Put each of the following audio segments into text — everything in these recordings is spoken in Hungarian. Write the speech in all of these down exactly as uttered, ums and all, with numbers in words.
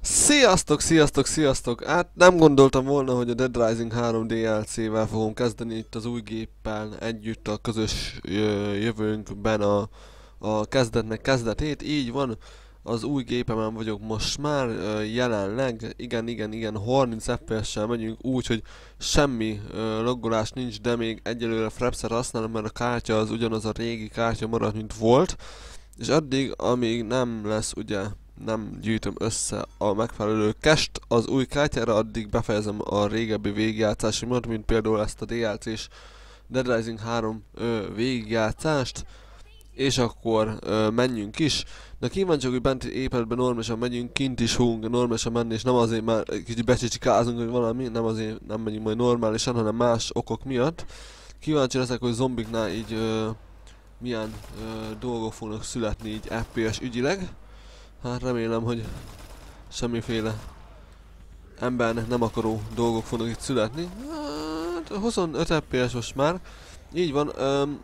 Sziasztok, sziasztok, sziasztok! Hát nem gondoltam volna, hogy a Dead Rising három dé el cé-vel fogom kezdeni itt az új géppel együtt a közös ö, jövőnkben a, a kezdetnek kezdetét. Így van, az új gépemen vagyok most már ö, jelenleg. Igen, igen, igen, harminc ef pé es-sel megyünk úgy, hogy semmi ö, loggolás nincs, de még egyelőre Frapset használom, mert a kártya az ugyanaz a régi kártya marad, mint volt. És addig, amíg nem lesz ugye nem gyűjtöm össze a megfelelő cache-t az új kártyára, addig befejezem a régebbi végigjátszásomat, mint például ezt a dé el cés Dead Rising három ö, végigjátszást, és akkor ö, menjünk is. Na kíváncsiak, hogy benti épületben normálisan megyünk, kint is fogunk normálisan menni, és nem azért már kicsit becsicsikázunk, hogy valami, nem azért nem megyünk majd normálisan, hanem más okok miatt. Kíváncsi leszek, hogy zombiknál így ö, milyen ö, dolgok fognak születni így ef pé es ügyileg. Hát remélem, hogy semmiféle embernek nem akaró dolgok fognak itt születni. Hát huszonöt ef pé es most már. Így van. Öm,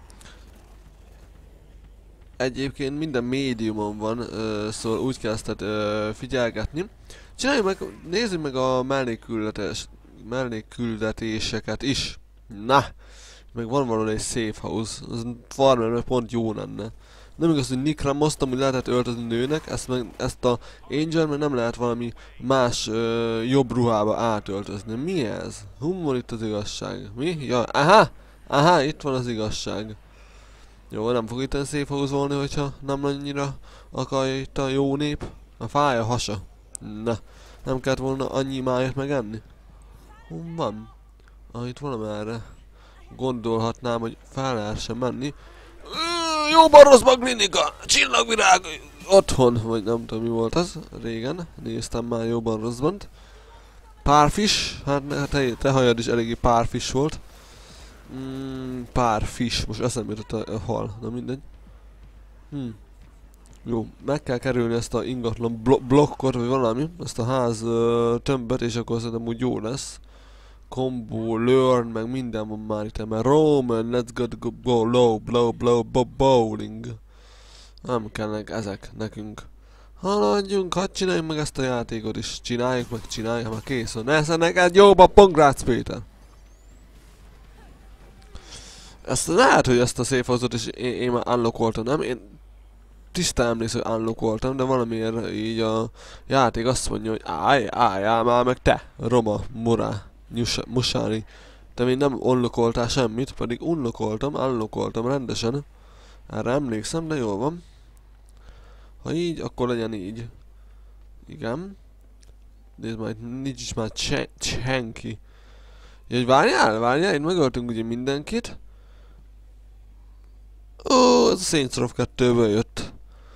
egyébként minden médiumon van, ö, szóval úgy kell ezt ö, figyelgetni. Csináljuk meg, nézzük meg a mellékküldetés, mellékküldetéseket is. Na! Meg van valami egy safe house, az farmerben pont jó lenne. Nem igaz, hogy Nickra moztam, hogy lehetett öltözni nőnek, ezt, meg, ezt a Angel meg nem lehet valami más ö, jobb ruhába átöltözni. Mi ez? Hú, van itt az igazság. Mi? Ja, aha! Aha, itt van az igazság. Jó, nem fog itt safe house-olni, hogyha nem annyira akarja itt a jó nép. A fáj a hasa. Na, nem kellett volna annyi májat megenni? Hú, van? Ah, itt valamerre. Gondolhatnám, hogy fel lehessen menni. Jóban rosszban klinika! Csillagvirág! Otthon! Vagy nem tudom mi volt az. Régen. Néztem már jóban rosszban. Párfis. Hát te, te hajad is eléggé párfis volt. Mm, párfis. Most eszembe jutott a, a hal. Na mindegy. Hm. Jó. Meg kell kerülni ezt a ingatlan blo blokkot, vagy valami. Ezt a ház uh, tömböt, és akkor szerintem úgy jó lesz. Combo, learn, meg minden van már itt, mert Roman, let's go, go, go low, blow, blow, bo bowling. Nem kellnek ezek nekünk. Haladjunk, hadd csináljuk meg ezt a játékot is. Csináljuk meg, csináljuk, már kész van. Esze neked jóba, Pongrác Péter. Ezt lehet, hogy ezt a safe house-ot is én, én már unlockoltam, nem? Én tisztán emlékszem, hogy unlockoltam, de valamiért így a játék azt mondja, hogy állj, álljál már meg te, Roma, Morá. Musáni. Te még nem unlockoltál semmit, pedig unlockoltam, unlockoltam rendesen. Erre emlékszem, de jól van. Ha így, akkor legyen így. Igen. Nézd már, nincs is már senki. Jaj, várjál, várjál, itt megöltünk ugye mindenkit. Ó, ez a Saints Row kettőből jött.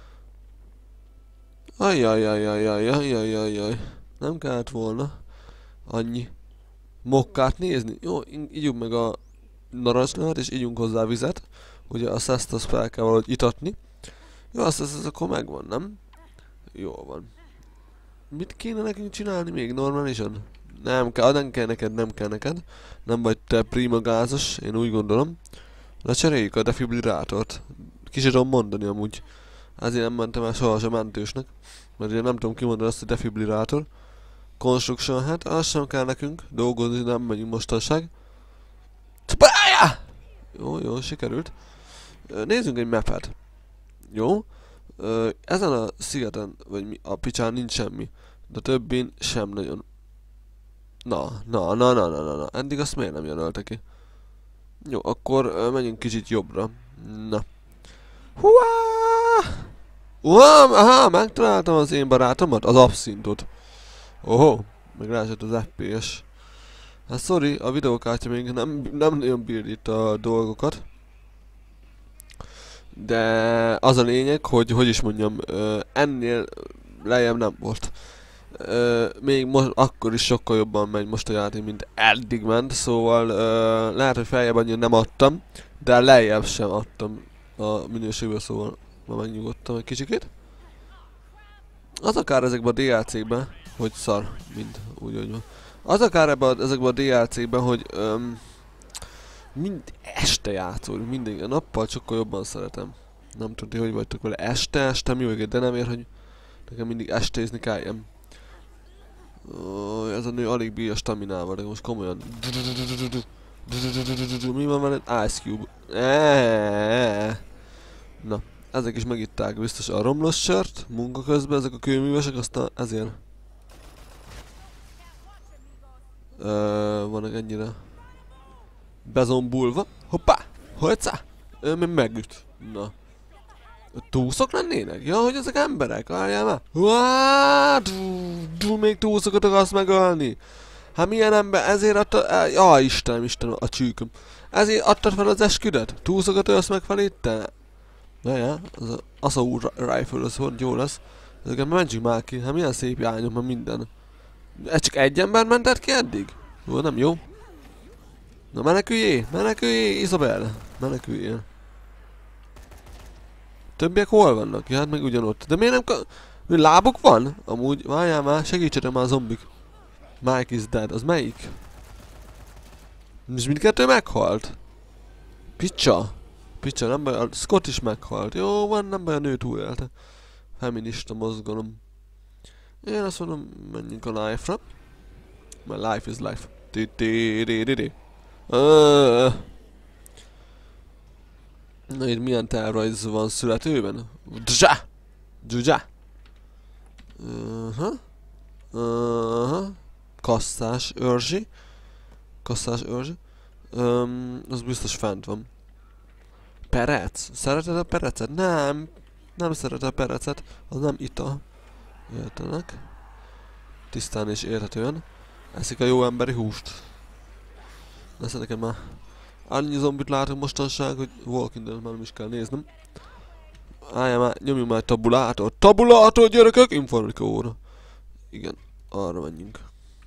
Ajjajjajjajjajjajjajjaj. Nem kellett volna annyi mokkát nézni. Jó, ígyunk meg a narancslát, és ígyunk hozzá vizet. Ugye a szeszt azt fel kell valahogy itatni. Jó, azt ez, ez akkor megvan, nem? Jó van. Mit kéne nekünk csinálni még normálisan? Nem kell, nem kell neked, nem kell neked. Nem vagy te prima gázos, én úgy gondolom. Lecseréljük a defibrillátort. Ki sem tudom mondani amúgy. Ezért nem mentem el sohasem mentősnek. Mert ugye nem tudom kimondani azt, hogy defibrillátor. Construction, hát az sem kell nekünk, dolgozni nem megyünk mostanság. Spája! Jó, jó, sikerült. Nézzünk egy mapet. Jó. Ezen a szigeten, vagy mi, a picsán nincs semmi. De többén sem nagyon. Na, na, na, na, na, na, na. Eddig azt miért nem jelölte ki? Jó, akkor menjünk kicsit jobbra. Na. Huá! Uá! Aha, megtaláltam az én barátomat, az abszintot. Ohó, meg ráesett az ef pé es. Hát sorry, a videókártya még nem, nem nagyon bír itt a dolgokat. De az a lényeg, hogy hogy is mondjam, ennél lejjebb nem volt. Még most, akkor is sokkal jobban megy most a játék, mint eddig ment, szóval lehet, hogy feljebb annyira nem adtam, de lejjebb sem adtam a minőségből, szóval ma megnyugodtam egy kicsikét. Az akár ezekben a dé el cé-kben, hogy szar, mind úgy, hogy van. Az akár ebben, ezekben a dé el cé-kben, hogy öm, mind este játszódik, mindig a nappal sokkal jobban szeretem. Nem tudni, hogy vagytok vele este, este mi vagyok, de nem ér, hogy nekem mindig estézni kelljen. Ó, ez a nő alig bír a staminával, de most komolyan. Mi van vele? Ice Cube. Eeeeee. Na, ezek is megitták biztos a romlos sört, munka közben, ezek a kőművesek, aztán ezért Ö, vannak ennyire bezombulva. Hoppá! Hojcá! Ő még megüt. Na. Túszok lennének? Ja, hogy ezek emberek? Várjál már! Huáááá! Dú, még túszokat akarsz megölni! Hát milyen ember? Ezért adta... Ja, Istenem, Istenem, a csűköm. Ezért adtad fel az esküdet? Túszokat ölsz meg fel itt? Na ja, az a Assault Rifle, az hogy jó lesz. Ezeket mentsük már ki. Hát milyen szép jányok, már minden. Ez csak egy ember mentett ki eddig? Jó, nem jó. Na meneküljé, meneküljé, Isabel. Meneküljél. Többiek hol vannak? Ja, hát meg ugyanott. De miért nem ka... Mi lábuk van? Amúgy, várjál már, segítsetek már a zombik. Mike is dead, az melyik? És mindkettő meghalt? Picsa. Picsa, nem baj, a Scott is meghalt. Jó van, nem baj, a nő túlélte. Feminista mozgalom. Én azt mondom, menjünk a life-ra. My life is life. Ti-ti-di-di-di. Na itt milyen tervrajz van születőben? Dzsá! Dzsá! Aha. Aha. Kasszás őrzsi. Kasszás őrzsi. Um, az biztos fent van. Perec? Szereted a perecet? Nem. Nem szereted a perecet. Az nem ital. Értenek. Tisztán és érhetően. Eszik a jó emberi húst. Nesze nekem már. Annyi zombit látok mostanság, hogy Walking Dead már nem is kell néznem. Álljál már, nyomjunk már egy tabulátor. Tabulátor, gyerekek! Informatika óra. Igen, arra menjünk.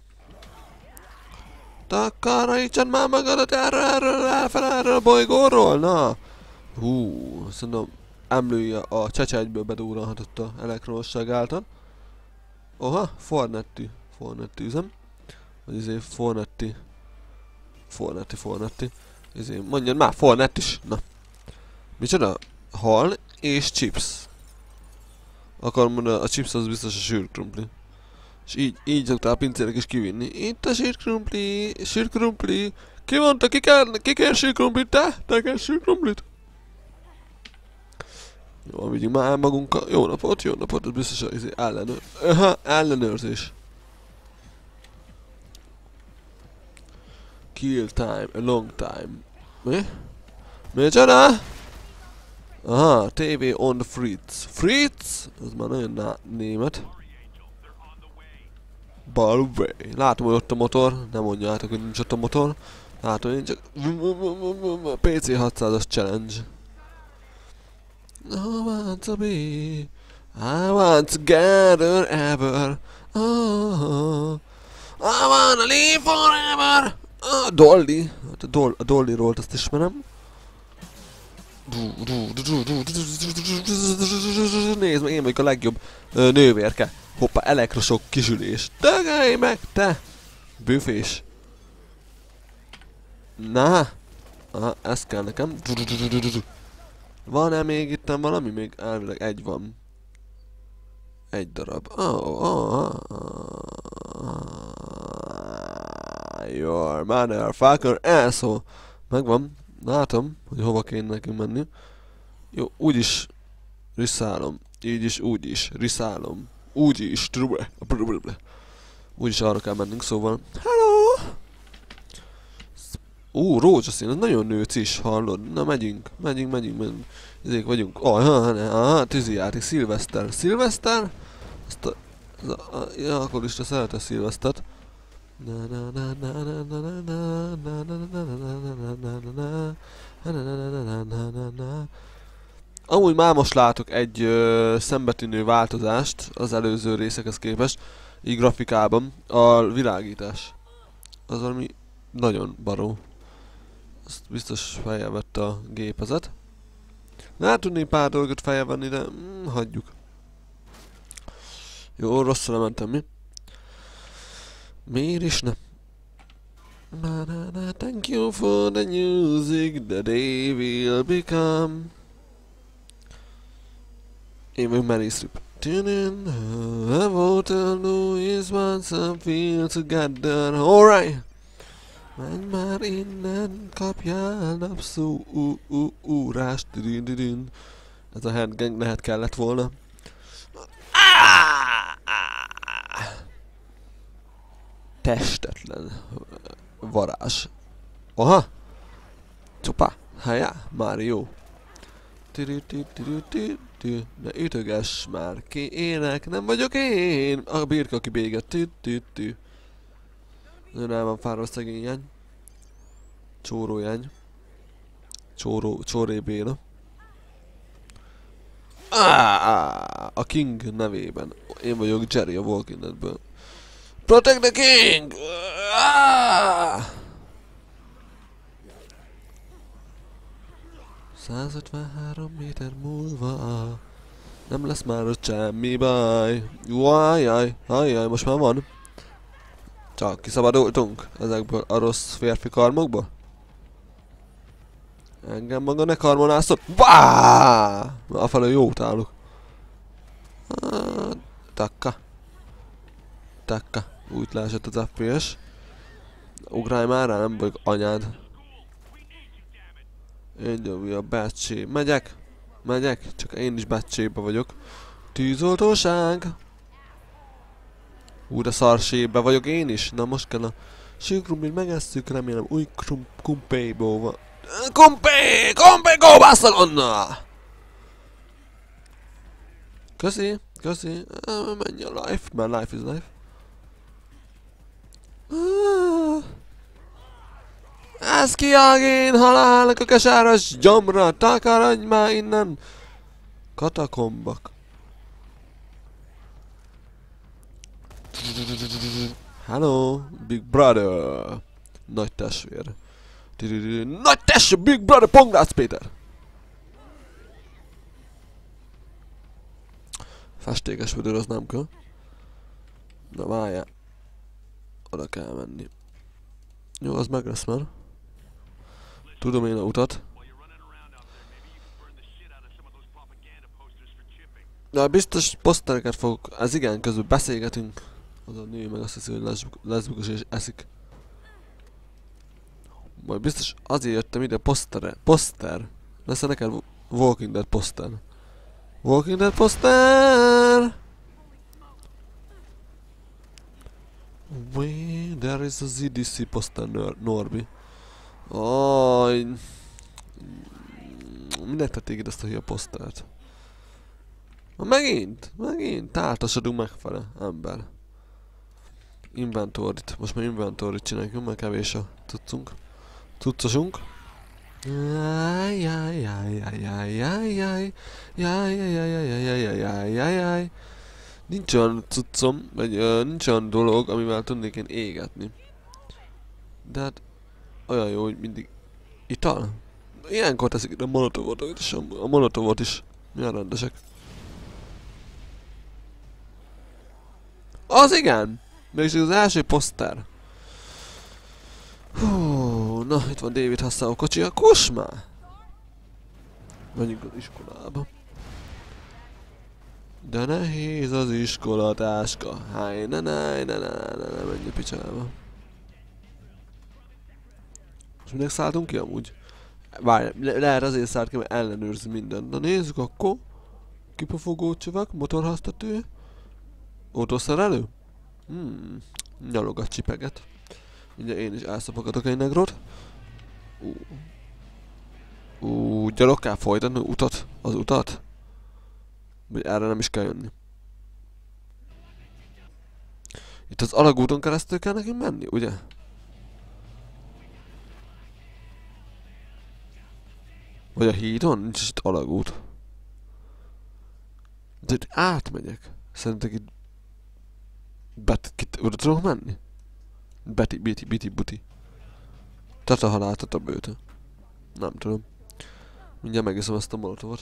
Takarítsad már magadat erről, erről, elfel, erről a bolygóról, na! Hú, szerintem emlője a csecsegyből bedúralhatott a elektromosság által. Oha, Fornetti. Fornetti üzem. Vagy izé Fornetti. Fornetti, Fornetti. Izé, mondjad már, Fornett is. Na. Micsoda? Hal és chips. Akarom mondani, a chips az biztos a sűrkrumpli. És így, így szoktál a pincérek is kivinni. Itt a sűrkrumpli, sűrkrumpli. Ki mondta, ki kell, ki kell sűrkrumplit, te? Te kell sűrkrumplit? Jó, vigyünk már el magunkkal. Jó napot, jó napot, ez biztos az izé ellenőr. Aha, ellenőrzés. Kill time, a long time. Mi? Micsoda? Aha, té vé on the Fritz. Fritz? Az már nagyon német. Balway. Látom, hogy ott a motor. Nem mondjátok, hogy nincs ott a motor. Látom, hogy csak... pé cé hatszázas challenge. I want to be... I want to gather ever. Oh, I wanna live forever. Ah, Dolly. A, Dol a Dollyról azt ismerem. Nézd meg, én vagyok a legjobb ö, nővérke. Hoppá, elektrosok kisülés. Dögölj meg, te! Büfés. Na. Aha, ez kell nekem. Van-e még itt valami? Még elvileg egy van. Egy darab. Oh, oh, oh, oh. Your motherfucker asshole. Megvan. Látom, hogy hova kéne nekünk menni. Jó, úgyis riszálom. Így is, úgy is. Riszálom. Úgy is. Úgyis arra kell mennünk, szóval. Hello! Ú, rózsaszín, ez nagyon nőc is, hallod? Na, megyünk, megyünk, megyünk, megyünk. Ezek vagyunk. Oh, aha, tűzijáték, szilveszter. Szilveszter? Azt a... a, a ja, akkor is te szereted szilvesztert. Amúgy már most látok egy ö, szembetűnő változást az előző részekhez képest, így grafikában, a világítás. Az valami nagyon baró. Azt biztos feljevette a gépezet. Nem tudnék pár dolgot feljevenni, de mm, hagyjuk. Jó, rosszra mentem mi? Miért is ne? Na, na, na, thank you for the music, the day will become. Én vagyok Mary Strip. I Waterloo is once a field together. Alright! Menj már innen, kapjál napszú, ú, ú, úrás, düdün, düdün. Ez a handgang lehet kellett volna. Testetlen varázs. Aha! Csupa! Hájá! Mario! Ne ütögess már ki, ének, nem vagyok én! A birka, aki béget. Tü-tü-tü. Nagyon el van fárva szegény jány. Csóró jány. Csóró, csóré béna. A King nevében. Én vagyok Jerry a Walking Deadből. Protect the King! százötvenhárom méter múlva nem lesz már ott semmi baj. Jaj, ajjaj, most már van. Csak kiszabadultunk ezekből a rossz férfi karmokból. Engem maga ne karmonászod. Váááá! Afelől jót állok. Takka. Takka. Úgy leesett az ef pé es. Ugrálj már rá, nem vagyok anyád. Én jövő a bácsi. Megyek. Megyek. Csak én is bácséba vagyok. Tűzoltóság. Ú, de szarsébe vagyok én is. Na most kell a síkrumplit megesszük, remélem új kumpéból van. Kumpé! Kumpé, go Barcelona! Köszi, köszi. Menj a life, mert life is life. Ez ki én halálnak a kesáros gyomra, takarodj már innen! Katakombak. Hello, Big Brother! Nagy testvér. Nagy testvér, Big Brother, Pongrácz Péter! Festékes vödör, az nem kell. Na várjál. Oda kell menni. Jó, az meg lesz már. Tudom én a utat. Na biztos posztereket fogok. Ez igen, közben beszélgetünk. Az a nő meg azt hiszi, hogy leszbikus és eszik. Majd biztos azért jöttem ide posztere. Poszter. Lesz neked Walking Dead poszter. Walking Dead poszter! Wait, there is a zé dé cé poszter, Norbi. Aj. Minek tették ide ezt a hülye posztert? Na megint, megint, táltasodunk megfele, ember. Inventorit, most már inventorit csináljuk, mert kevés a cuccunk. Cuccosunk. Nincs olyan cuccom, vagy uh, nincs olyan dolog, amivel tudnék én égetni. De hát olyan jó, hogy mindig ital. Ilyenkor teszik ide a molotovot, és a molotovot is milyen rendesek. Az igen! Mégis az első poszter. Hú, na, itt van David Hasselhoff kocsi, a kus már! Menjünk az iskolába. De nehéz az iskolatáska. Háj, ne, ne, ne, ne, ne, ne, menj a picsába. Most minek szálltunk ki amúgy? Várj, le lehet azért szállt ki, mert ellenőrzi mindent. Na nézzük akkor. Kipufogó csövek, motorháztető. Autószerelő? Hmm, nyalogat csipeget. Mindjárt én is elszapogatok egy negrót. Ú, Ú, gyalog kell folytatni utat, az utat? Vagy erre nem is kell jönni. Itt az alagúton keresztül kell nekünk menni, ugye? Vagy a hídon? Nincs itt alagút. De itt átmegyek. Szerintem itt... Bet... Kit... Oda tudok menni? Beti, biti, biti, buti. Tata halál, tata bőte. Nem tudom. Mindjárt megiszom ezt a molotovot.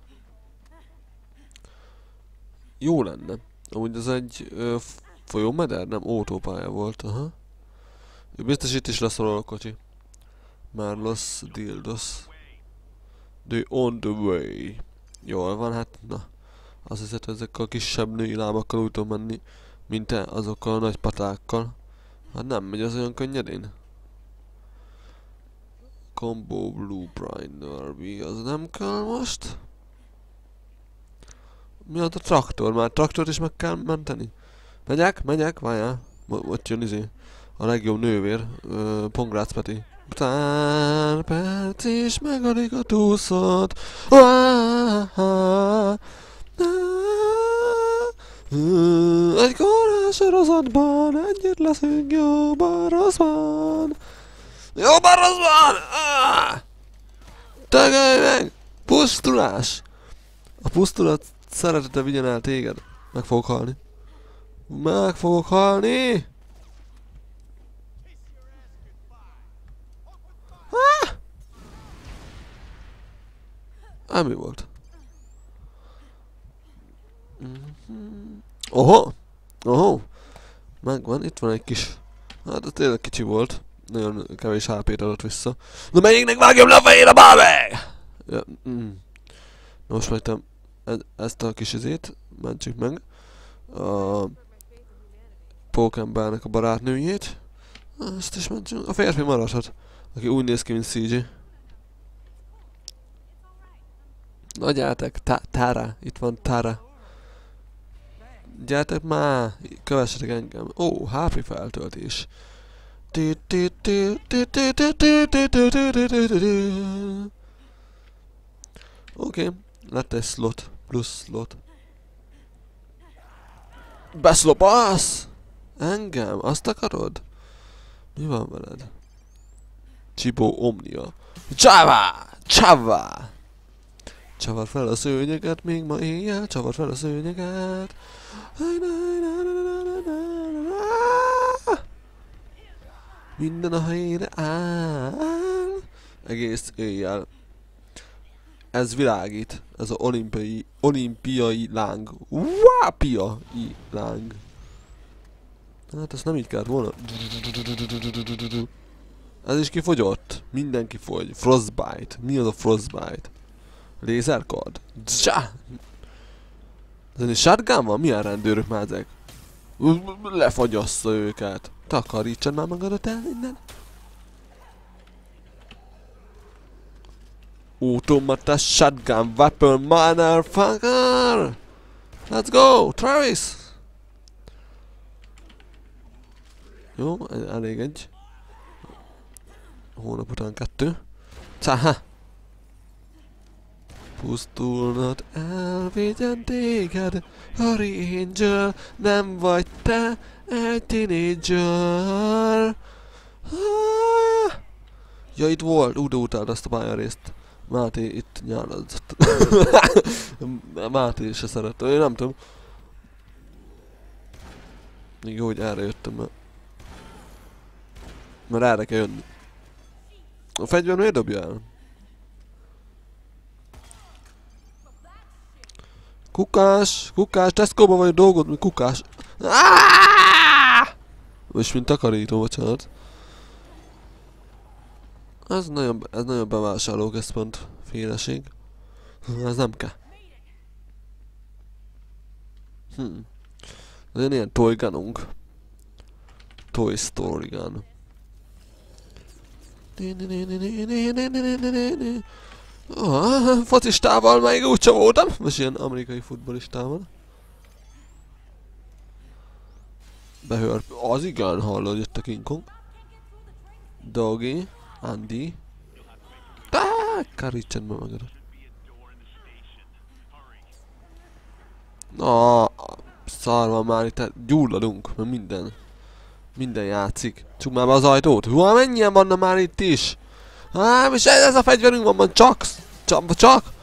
Jó lenne. Amúgy ez egy ö, folyómeder? Nem, autópálya volt, aha. Biztos itt is lesz valahol a kocsi. Már los dildos. The on the way. Jól van, hát na. Azt hiszed, ezekkel a kisebb női lábakkal úgy tudom menni, mint te, azokkal a nagy patákkal. Hát nem megy az olyan könnyedén. Combo Blueprint Derby, az nem kell most. Mi az a traktor? Már traktort is meg kell menteni? Megyek, megyek, várjál. Ott jön izé. A legjobb nővér, uh, Pongrác Peti. Pár perc is megadik a túszot. Egy korán sorozatban együtt leszünk jobban rosszban. Jobban rosszban! Tegölj meg! Pusztulás! A pusztulat szeretete vigyen el téged. Meg fogok halni. Meg fogok halni! Á, mi volt? Oho! Oho! Megvan, itt van egy kis... Hát ez tényleg kicsi volt. Nagyon kevés há pét adott vissza. Na melyiknek vágjam le a fejére, bábeg! Ja, mm. Most megtem e ezt a kis izét. Mentsük meg. A... Pókembernek a barátnőjét. Ezt is mentsük. A férfi maradhat. Aki úgy néz ki, mint cé jé. Na gyertek, Tara, itt van Tara. Gyertek már, kövessetek engem. Ó, há pé feltöltés. Oké, lett egy slot, plusz slot. Beszlopasz! Engem, azt akarod? Mi van veled? Csibó Omnia. Csává! Csává! Csavar fel a szőnyeget, még ma éjjel, csavar fel a szőnyeget. Minden a helyére áll. Egész éjjel. Ez világít. Ez az olimpiai, olimpiai láng. Vápiai láng. Hát ezt nem így kellett volna. Ez is kifogyott. Mindenki fogy. Frostbite. Mi az a Frostbite? Lézerkard. Csá! Ez egy shotgun van? Milyen rendőrök már ezek? Lefagyassza őket. Takarítsad már magadat el innen. Automata shotgun weapon motherfucker! Let's go! Travis! Jó, elég egy. Hónap után kettő. Csáha! Pusztulnod elvégyen téged, Harry Angel, nem vagy te egy tínédzser. Ja, itt volt, úgy utáld azt a pályarészt. Máté itt nyálazott. Máté se szerette, én nem tudom. Még jó, hogy erre jöttem, mert... Mert erre kell jönni. A fegyver miért dobja el? Kukás, kukás, Tesco-ba vagy dolgod, mi kukás. És mint takarító, bocsánat. Ez nagyon, ez nagyon bevásárlóközpont féleség. Ez nem kell. Hm. Ez ilyen toy gununk. Toy Story gun. Oh, focistával még úgy sem voltam. Most ilyen amerikai futballistával. Behör... Az igen, hallod, jött a King Kong. Doggy. Andy. Táááá, karítsad meg magadat. Na, szar van már itt, gyulladunk, mert minden. Minden játszik. Csuk már be az ajtót. Hú, mennyien vannak már itt is? Á, és ez a fegyverünk van, van csak, csak, csak.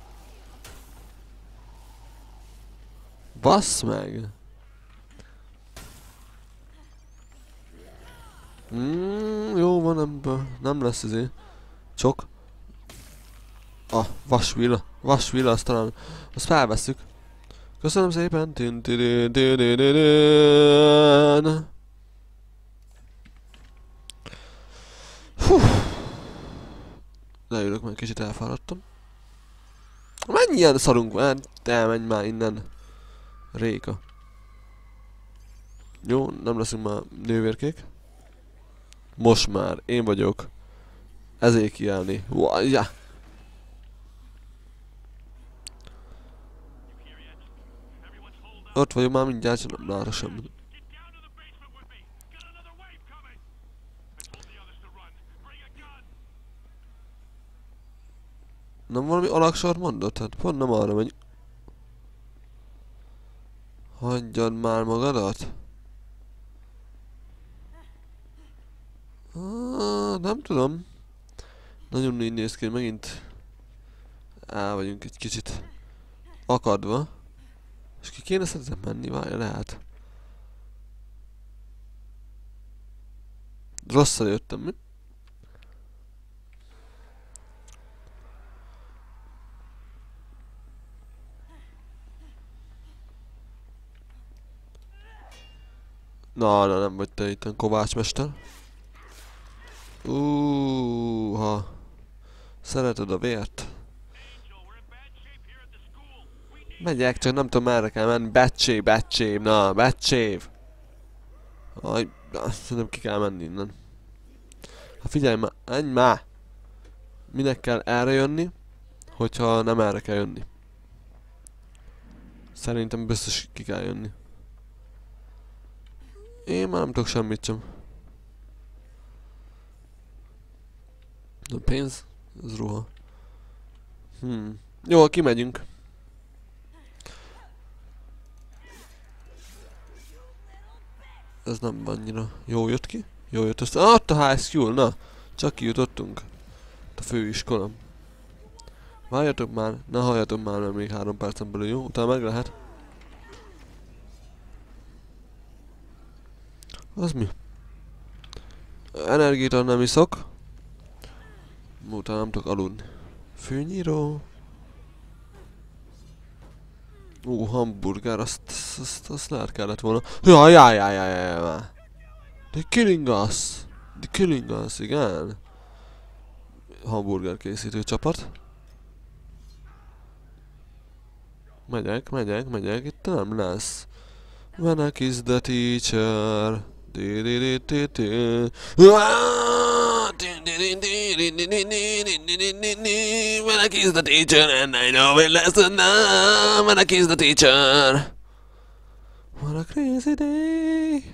Bassz meg. Mm, jó van, nem, nem lesz izé. Csak. Ah, vasvilla. Vasvilla, azt talán, azt felvesszük. Köszönöm szépen. Tin, tin, tin, tin, tin. Leülök, mert kicsit elfáradtam. Menj mennyi ilyen szarunk van? Hát, elmenj már innen. Réka. Jó, nem leszünk már nővérkék. Most már, én vagyok. Ezért kiállni. Ja. Ott vagyok már mindjárt, csak nem látok semmit. Nem valami alaksort mondott? Hát pont nem arra megy. Hagyjad már magadat. Ah, nem tudom. Nagyon így néz ki, hogy megint el vagyunk egy kicsit akadva. És ki kéne szerintem menni, várja, lehet. Rosszal jöttem, mi? Na, na, nem vagy te itt Kovács mester. Uuuuha. Szereted a vért? Megyek, csak nem tudom merre kell menni. Becsé, becsém, na, becsév. Aj, szerintem ki kell menni innen. Hát figyelj már, menj már! Minek kell erre jönni, hogyha nem erre kell jönni? Szerintem biztos ki kell jönni. Én már nem tudok semmit sem. A pénz? Ez ruha. Hmm. Jó, kimegyünk. Ez nem annyira jó jött ki. Jó jött össze. Ah, ott a high school, na! Csak kijutottunk. A főiskola. Várjatok már, ne halljatok már, mert még három percen belül, jó? Utána meg lehet. Az mi? Energiát nem iszok. Utána nem tudok aludni. Fűnyíró. Ú, hamburger, azt, azt, azt, azt lehet kellett volna. Jaj, jaj, jaj, jaj, jaj, jaj. The killing us. The killing us, igen. Hamburger készítő csapat. Megyek, megyek, megyek, itt nem lesz. Venek is the teacher. Di di di di di. Venek is the teacher and I know it lesson now. Venek is the teacher. What a crazy day.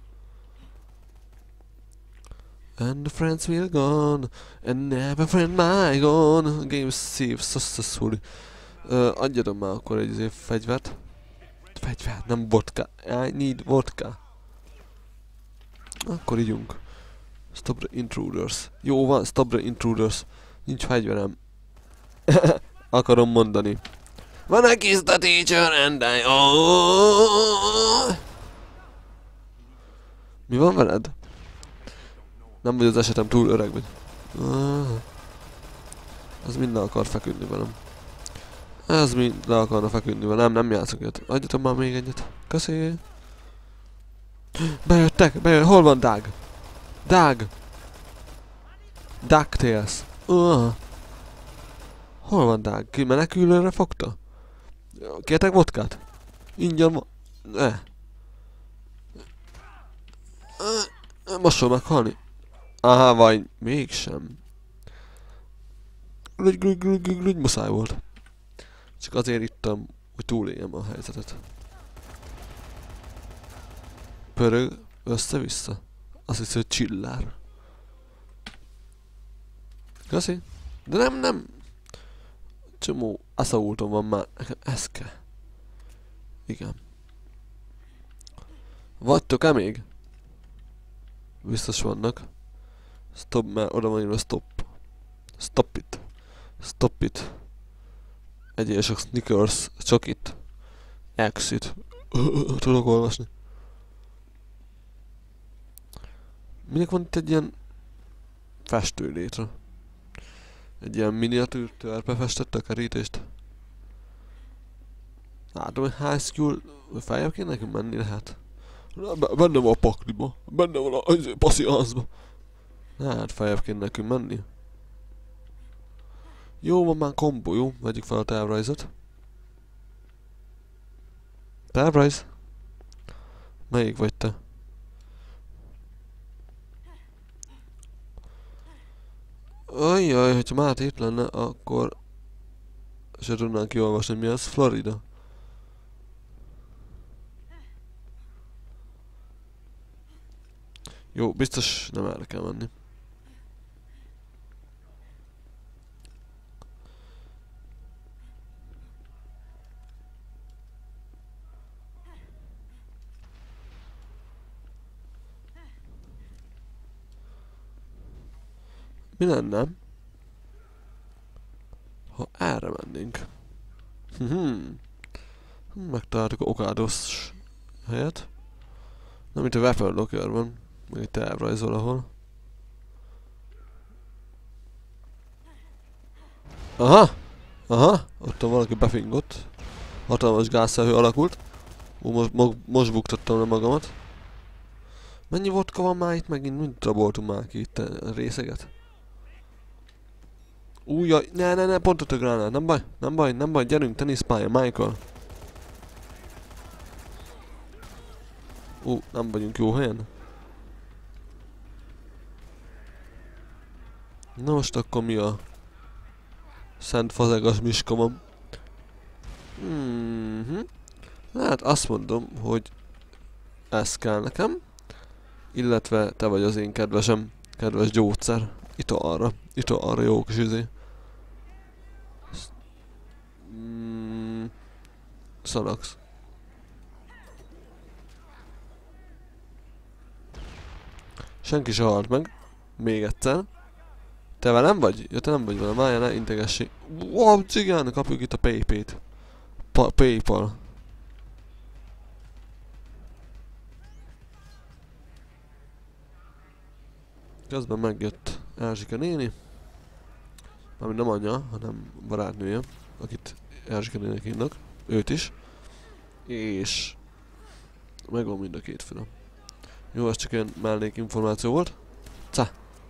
And the friends will gone, and never friend my gone. Game save successfully. Uh, adjatok már akkor egy izé fegyvert. Fegyvert, nem vodka. I need vodka. Akkor ígyunk. Stop the intruders. Jó van, stop the intruders. Nincs fegyverem. Akarom mondani. When I kiss the teacher and I... Oh! Mi van veled? Nem vagy az esetem túl öreg vagy. Ah, az mind le akar feküdni velem. Ez mind le akarna feküdni velem, nem játszok ilyet. Adjatok már még egyet. Köszi. Bejöttek, bejött. Hol van Doug? Doug! DuckTales. Uh. Hol van Doug? Ki menekülőre fogta? Kértek vodkát? Ingyen van. Ne. Most fog meghalni. Aha, vagy mégsem. Glügy, glügy, glügy, glügy, glügy, muszáj volt. Csak azért ittam, hogy túléljem a helyzetet. Pörög össze-vissza. Azt hiszem, hogy csillár. Köszi. De nem, nem. Csomó assaultom van már. Nekem ez kell. Igen. Vagytok-e még? Biztos vannak. Stop, mert oda van írva stop. Stop it. Stop it. Egyél sok Snickers, csokit. Exit. Tudok olvasni. Minek van itt egy ilyen festő létre? Egy ilyen miniatűr törpe festette a kerítést. Látom, hogy high school feljebb kéne nekünk menni lehet. Benne van a pakliba. Benne van a passziánzba. Hát feljebb kéne nekünk menni. Jó, van már kombó, jó? Vegyük fel a távrajzot. Távrajz? Melyik vagy te? Ajjaj, hogyha már itt lenne, akkor... se tudnánk kiolvasni, mi az? Florida. Jó, biztos nem erre kell menni. Mi lenne, ha erre mennénk? Hmm. Megtaláltuk a Okados helyet. Nem, itt a Weapon Locker van. Meg egy távrajz valahol. Aha! Aha! Ott valaki befingott. Hatalmas gázfelhő alakult. Ó, most, mo most buktattam le magamat. Mennyi vodka van már itt megint? Mind raboltunk már ki itt a részeget. Újjaj, ne, ne, ne, pont ott a gránát, nem baj, nem baj, nem baj, gyerünk, teniszpálya, Michael. Ú, nem vagyunk jó helyen. Na most akkor mi a... Szent fazegas miska van. Mhm. Hát azt mondom, hogy... Ez kell nekem. Illetve te vagy az én kedvesem, kedves gyógyszer. Italra, italra jó kis izé. Mm, Szanax. Senki se halt meg. Még egyszer. Te velem vagy? Ja, te nem vagy velem. Várjál, ne integessi. Wow, cigán, kapjuk itt a pé pét. Pa Paypal. Közben megjött Erzsike néni. Ami nem anyja, hanem barátnője, akit Erzsike néninek hívnak. Őt is. És... megvan mind a két fülem. Jó, ez csak ilyen mellék információ volt. Ca!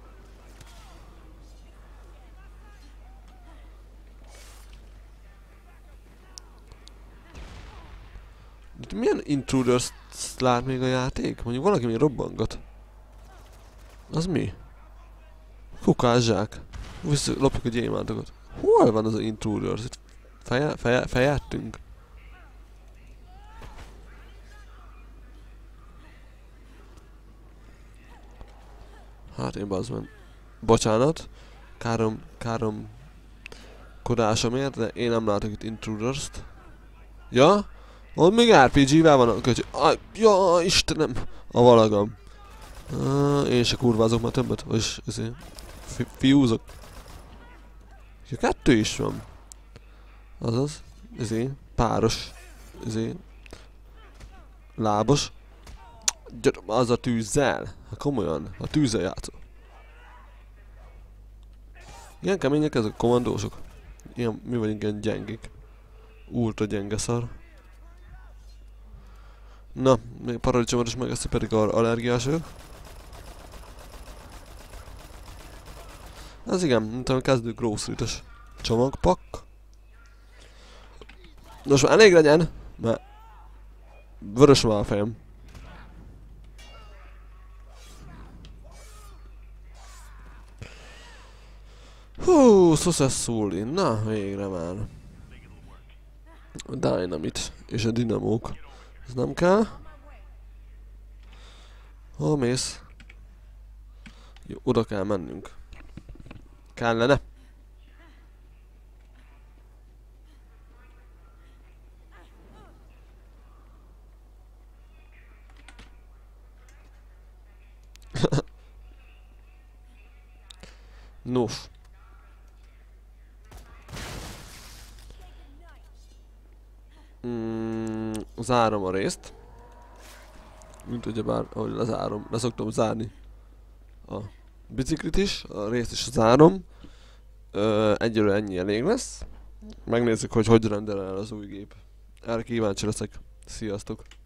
De milyen intruders lát még a játék? Mondjuk valaki még robbangat. Az mi? Kukázzsák. Vissza lopjuk a gyémántokat. Hol van az a intruders? Itt feje, feje, fejettünk. Hát én bazd. Bocsánat. Károm, károm kodásomért, de én nem látok itt intruders-t. Ja? Ott még er pé gé-vel van a köcsög. Ja, Istenem! A valagam. Uh, én se kurvázok már többet, vagyis ezért fi fiúzok. Ja, kettő is van. Azaz, ezért páros, ezért lábos. Gyere, az a tűzzel. Hát komolyan, a tűzzel játszol. Ilyen kemények ezek a kommandósok. Ilyen, mi vagyunk ilyen gyengék. Ultra gyenge szar. Na, még paradicsomot is megeszi, pedig allergiás vagyok. Ez igen, mint a kezdő grocery-t-es csomagpak. Nos, már elég legyen, mert vörös már a fejem. Hú, Successfully, na végre már. A Dynamite és a dinamók. Ez nem kell. Hol mész? Jó, oda kell mennünk. Kellene. Nos. Mm, zárom a részt. Mint ugyebár, ahogy lezárom, leszoktam zárni a biciklit is, a részt is zárom. Ö, egyelőre ennyi elég lesz. Megnézzük, hogy hogy rendel el az új gép. Erre kíváncsi leszek. Sziasztok!